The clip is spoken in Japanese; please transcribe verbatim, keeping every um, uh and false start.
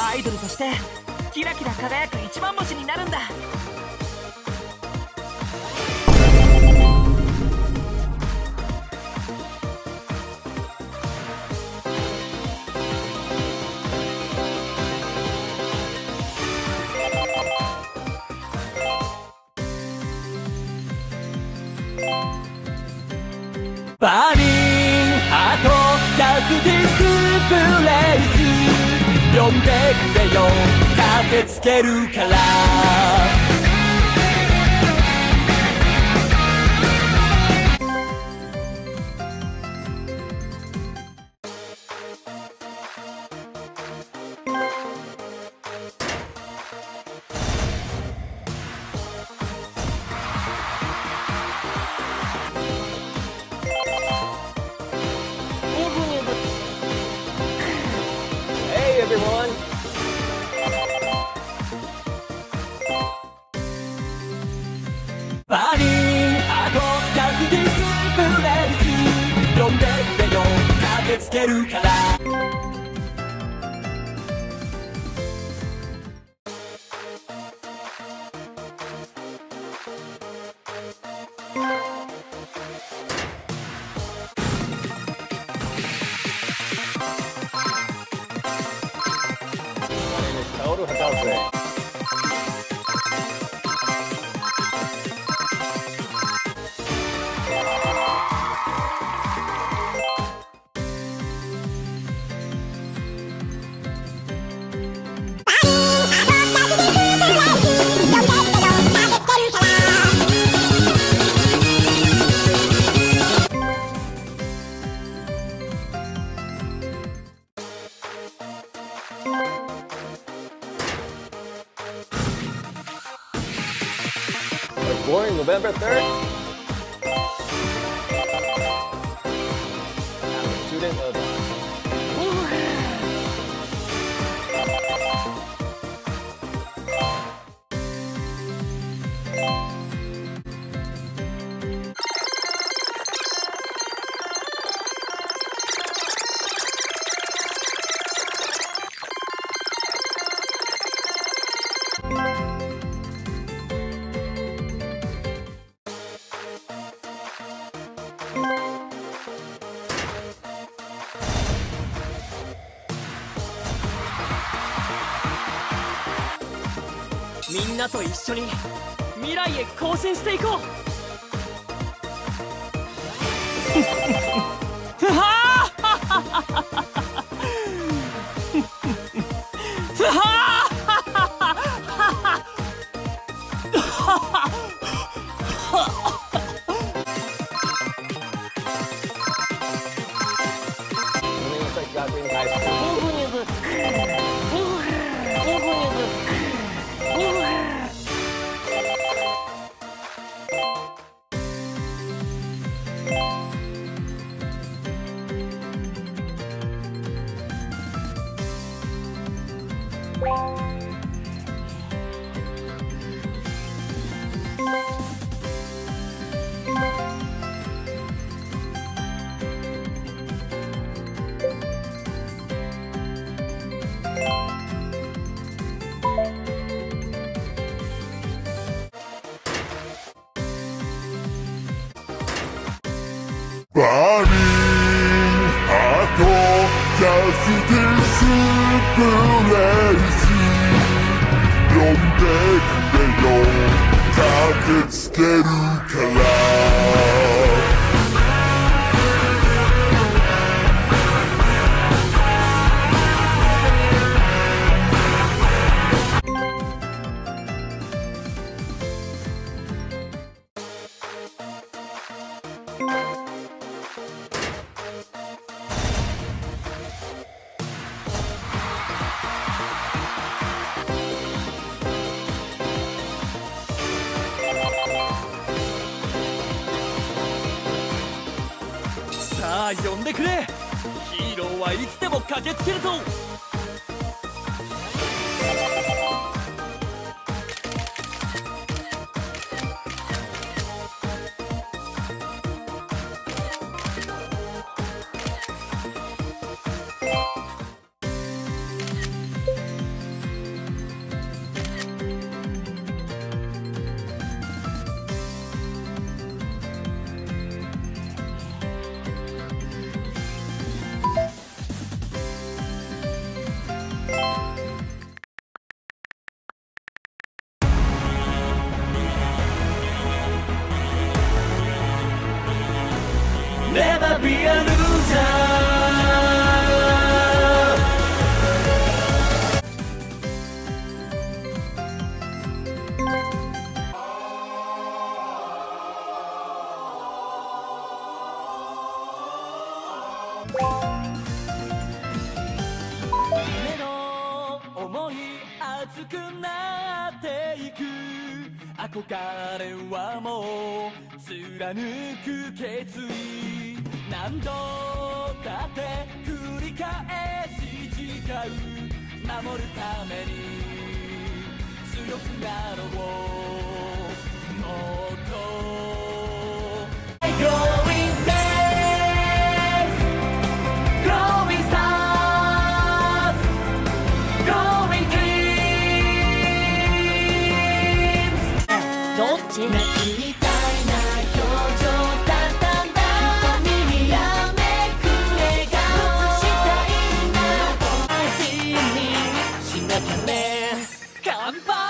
アイドルとしてキラキラ輝く一番星になるんだ。 バーニングハートジャスティスブレイス呼んでくれよ駆けつけるから everyone. Burning heart of justice, bullets. 呼んでくれよ、駆けつけるから。 Total Hadouze. Born November third. I'm a student of みんなと一緒に未来へ更新していこう。ふはふは Burning heart of justice, bullets. 呼んでくれよ、駆けつけるから。 さあ呼んでくれ。ヒーローはいつでも駆けつけるぞ。 be a loser夢の想い熱くなっていく憧れはもう貫く決意何度だって繰り返し誓う守るために強くなろうもっとGrowing days Growing stars Growing dreams どっち？ 夏みたいな表情だったんだ瞳にやめく笑顔映したいな味にしなきゃね乾杯